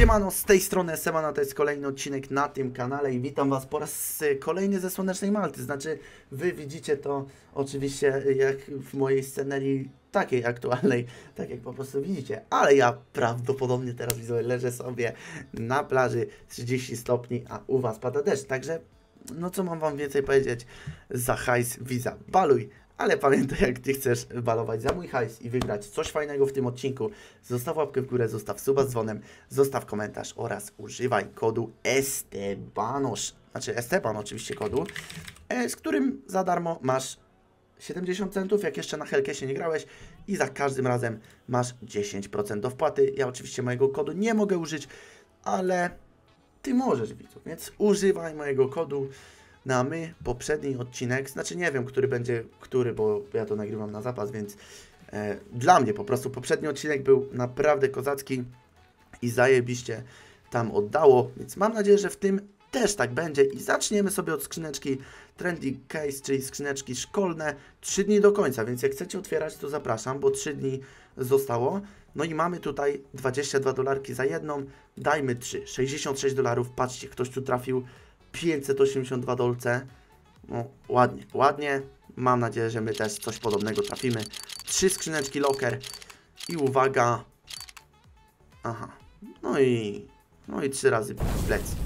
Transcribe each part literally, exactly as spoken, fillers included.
Siemano, z tej strony Semana, to jest kolejny odcinek na tym kanale i witam was po raz kolejny ze Słonecznej Malty. Znaczy, wy widzicie to oczywiście jak w mojej scenerii takiej aktualnej, tak jak po prostu widzicie, ale ja prawdopodobnie teraz widzę, leżę sobie na plaży trzydzieści stopni, a u was pada deszcz, także no co mam wam więcej powiedzieć, za hajs wiza baluj. Ale pamiętaj, jak ty chcesz balować za mój hajs i wygrać coś fajnego w tym odcinku, zostaw łapkę w górę, zostaw suba z dzwonem, zostaw komentarz oraz używaj kodu Estebanos, znaczy Esteban oczywiście kodu, z którym za darmo masz siedemdziesiąt centów, jak jeszcze na Hellcasie nie grałeś, i za każdym razem masz dziesięć procent do wpłaty. Ja oczywiście mojego kodu nie mogę użyć, ale ty możesz, widzów, więc używaj mojego kodu. Na my, poprzedni odcinek, znaczy nie wiem, który będzie, który, bo ja to nagrywam na zapas, więc e, dla mnie po prostu poprzedni odcinek był naprawdę kozacki i zajebiście tam oddało, więc mam nadzieję, że w tym też tak będzie i zaczniemy sobie od skrzyneczki Trendy Case, czyli skrzyneczki szkolne, trzy dni do końca, więc jak chcecie otwierać, to zapraszam, bo trzy dni zostało. No i mamy tutaj dwadzieścia dwa dolarki za jedną, dajmy trzy, sześćdziesiąt sześć dolarów, patrzcie, ktoś tu trafił pięćset osiemdziesiąt dwa dolce. No ładnie, ładnie. Mam nadzieję, że my też coś podobnego trafimy. Trzy skrzyneczki locker i uwaga. Aha. No i no i trzy razy w plecy.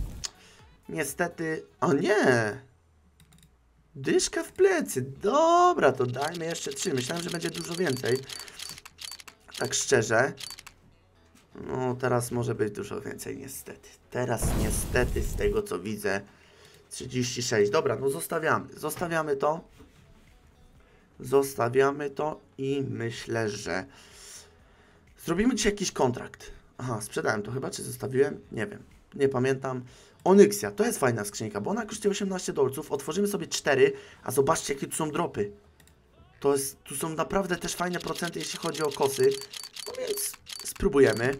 Niestety, o nie. Dyszka w plecy. Dobra, to dajmy jeszcze trzy. Myślałem, że będzie dużo więcej. Tak szczerze. No teraz może być dużo więcej niestety. Teraz niestety z tego co widzę trzydzieści sześć. Dobra, no zostawiamy. Zostawiamy to. Zostawiamy to i myślę, że zrobimy dzisiaj jakiś kontrakt. Aha, sprzedałem to chyba, czy zostawiłem? Nie wiem. Nie pamiętam. Onyxia, to jest fajna skrzynka, bo ona kosztuje osiemnaście dolców. Otworzymy sobie cztery, a zobaczcie jakie tu są dropy. To jest, tu są naprawdę też fajne procenty, jeśli chodzi o kosy. No więc spróbujemy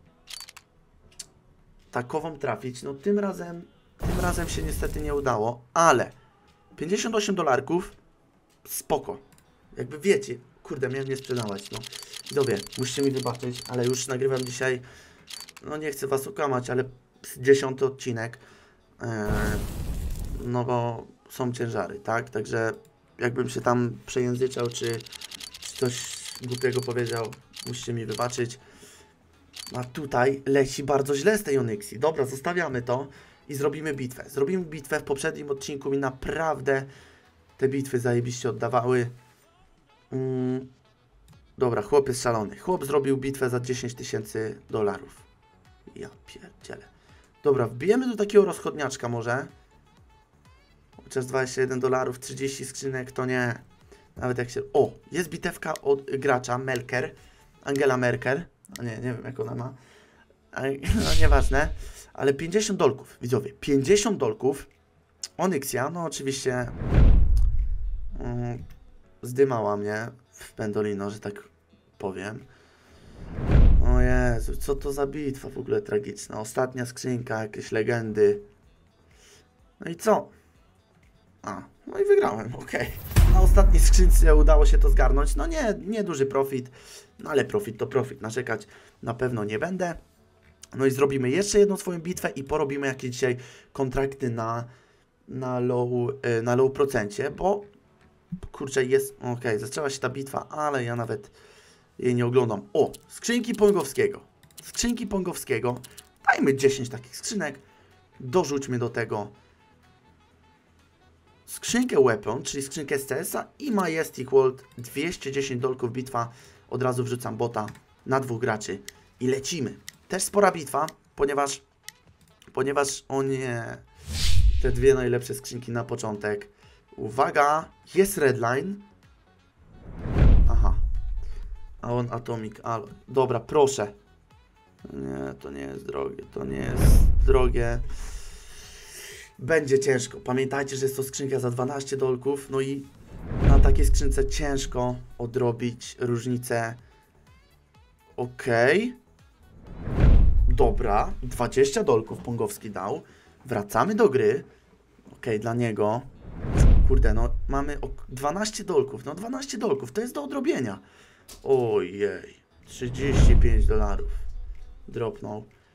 takową trafić. No tym razem, tym razem się niestety nie udało, ale pięćdziesiąt osiem dolarków, spoko. Jakby wiecie, kurde, miałem nie sprzedawać, no. Widzowie, musicie mi wybaczyć, ale już nagrywam dzisiaj, no nie chcę was okłamać, ale dziesiąty odcinek, yy, no bo są ciężary, tak? Także jakbym się tam przejęzyczał, czy, czy coś głupiego powiedział, musicie mi wybaczyć. A tutaj leci bardzo źle z tej Onyxi. Dobra, zostawiamy to i zrobimy bitwę. Zrobimy bitwę. W poprzednim odcinku mi naprawdę te bitwy zajebiście oddawały. Mm. Dobra, chłop jest szalony. Chłop zrobił bitwę za dziesięć tysięcy dolarów. Ja pierdzielę. Dobra, wbijemy do takiego rozchodniaczka może. Chociaż dwadzieścia jeden dolarów, trzydzieści skrzynek, to nie. Nawet jak się... O, jest bitewka od gracza, Melker. Angela Merkel. No nie, nie wiem jak ona ma. No nieważne. Ale pięćdziesiąt dolków, widzowie. pięćdziesiąt dolków. Onyxia, no oczywiście um, zdymała mnie w Pendolino, że tak powiem. O Jezu, co to za bitwa w ogóle tragiczna. Ostatnia skrzynka, jakieś legendy. No i co? A, no i wygrałem, okej. Okay. Na ostatniej skrzynce udało się to zgarnąć. No nie, nie duży profit, no ale profit to profit. Narzekać na pewno nie będę. No i zrobimy jeszcze jedną swoją bitwę i porobimy jakieś dzisiaj kontrakty na, na, low, na low procencie, bo kurczę jest, okej, okay, zaczęła się ta bitwa, ale ja nawet jej nie oglądam. O, skrzynki Pongowskiego. Skrzynki Pongowskiego. Dajmy dziesięć takich skrzynek. Dorzućmy do tego skrzynkę Weapon, czyli skrzynkę z C S a i Majestic World, dwieście dziesięć dolków bitwa. Od razu wrzucam bota na dwóch graczy i lecimy. Też spora bitwa, ponieważ, ponieważ o nie, te dwie najlepsze skrzynki na początek. Uwaga, jest Redline. Aha. A on Atomic Alloy. Dobra, proszę. Nie, to nie jest drogie, to nie jest drogie. Będzie ciężko. Pamiętajcie, że jest to skrzynka za dwanaście dolków. No i na takiej skrzynce ciężko odrobić różnicę. Okej. Okay. Dobra. dwadzieścia dolków Pongowski dał. Wracamy do gry. Okej, okay, dla niego. Kurde, no mamy dwanaście dolków. No dwanaście dolków, to jest do odrobienia. Ojej. trzydzieści pięć dolarów. Dropnął.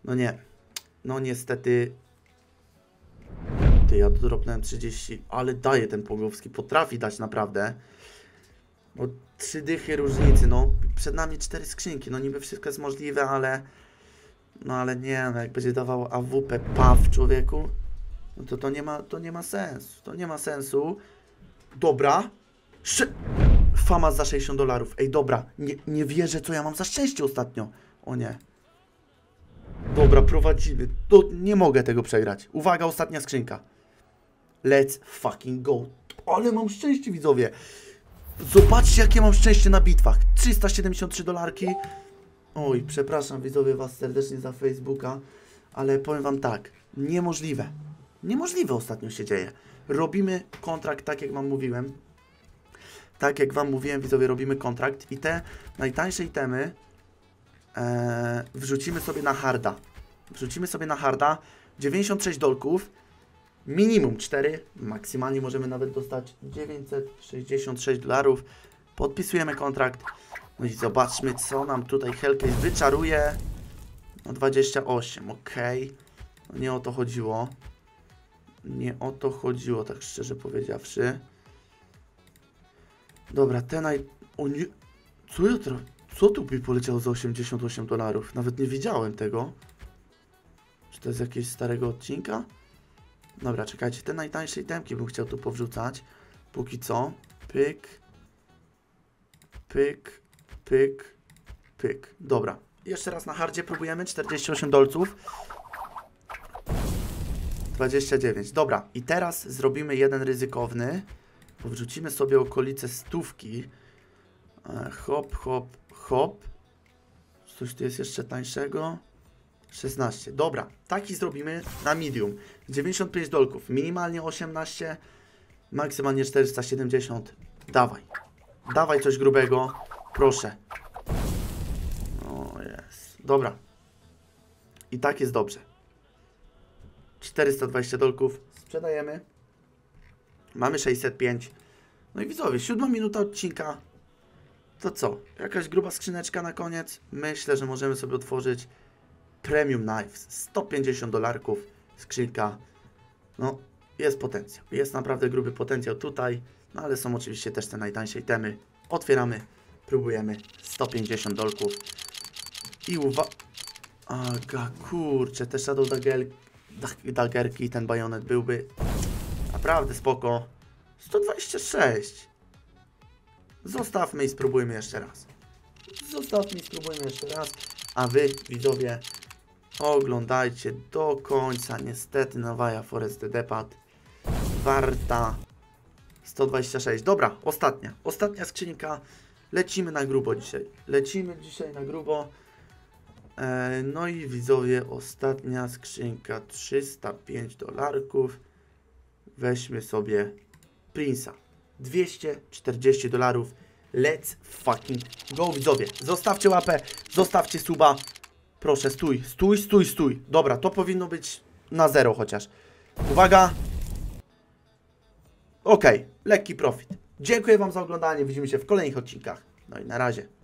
No nie. No niestety. Ty, ja dropnąłem trzydzieści, ale daje ten Pogowski, potrafi dać naprawdę. No trzy dychy różnicy, no przed nami cztery skrzynki, no niby wszystko jest możliwe, ale no ale nie, no jak będzie dawał A W P P A W człowieku, no to to nie ma, to nie ma sensu, to nie ma sensu. Dobra, Sze Fama za sześćdziesiąt dolarów, ej dobra, nie, nie wierzę co ja mam za szczęście ostatnio, o nie. Dobra, prowadzimy, to nie mogę tego przegrać, uwaga, ostatnia skrzynka. Let's fucking go, ale mam szczęście widzowie. Zobaczcie jakie mam szczęście na bitwach. trzysta siedemdziesiąt trzy dolarki. Oj, przepraszam widzowie was serdecznie za Facebooka, ale powiem wam tak, niemożliwe. Niemożliwe ostatnio się dzieje. Robimy kontrakt tak jak wam mówiłem. Tak jak wam mówiłem widzowie, robimy kontrakt i te najtańsze itemy e, wrzucimy sobie na harda. Wrzucimy sobie na harda dziewięćdziesiąt sześć dolków. Minimum cztery, maksymalnie możemy nawet dostać dziewięćset sześćdziesiąt sześć dolarów. Podpisujemy kontrakt. No i zobaczmy, co nam tutaj Hellcase wyczaruje. No dwadzieścia osiem, ok. No nie o to chodziło. Nie o to chodziło, tak szczerze powiedziawszy. Dobra, ten naj... O nie... Co ja teraz... Co tu mi poleciało za osiemdziesiąt osiem dolarów? Nawet nie widziałem tego. Czy to jest jakiegoś starego odcinka? Dobra, czekajcie, te najtańsze itemki bym chciał tu powrzucać. Póki co. Pyk. Pyk. Pyk. Pyk. Dobra. Jeszcze raz na hardzie próbujemy. czterdzieści osiem dolców. dwadzieścia dziewięć. Dobra. I teraz zrobimy jeden ryzykowny. Powrzucimy sobie okolice stówki. E, hop, hop, hop. Coś tu jest jeszcze tańszego. szesnaście. Dobra, taki zrobimy na medium. dziewięćdziesiąt pięć dolków, minimalnie osiemnaście, maksymalnie czterysta siedemdziesiąt. Dawaj. Dawaj coś grubego. Proszę. O jest. Dobra. I tak jest dobrze. czterysta dwadzieścia dolków. Sprzedajemy. Mamy sześćset pięć. No i widzowie, siódma minuta odcinka. To co? Jakaś gruba skrzyneczka na koniec? Myślę, że możemy sobie otworzyć Premium Knives, sto pięćdziesiąt dolarków, skrzynka, no jest potencjał, jest naprawdę gruby potencjał tutaj, no ale są oczywiście też te najtańsze itemy, otwieramy, próbujemy, sto pięćdziesiąt dolków i uwaga, aga kurczę, te Shadow Dagger, Daggerki i ten bajonet byłby naprawdę spoko, sto dwadzieścia sześć, zostawmy i spróbujmy jeszcze raz, zostawmy i spróbujmy jeszcze raz, a wy widzowie oglądajcie do końca. Niestety Navaja Forest Depad warta sto dwadzieścia sześć. Dobra, ostatnia. Ostatnia skrzynka. Lecimy na grubo dzisiaj. Lecimy dzisiaj na grubo. E, no i widzowie, ostatnia skrzynka. trzysta pięć dolarków. Weźmy sobie Prince'a. dwieście czterdzieści dolarów. Let's fucking go widzowie. Zostawcie łapę. Zostawcie suba. Proszę, stój, stój, stój, stój. Dobra, to powinno być na zero chociaż. Uwaga. Okej, lekki profit. Dziękuję wam za oglądanie. Widzimy się w kolejnych odcinkach. No i na razie.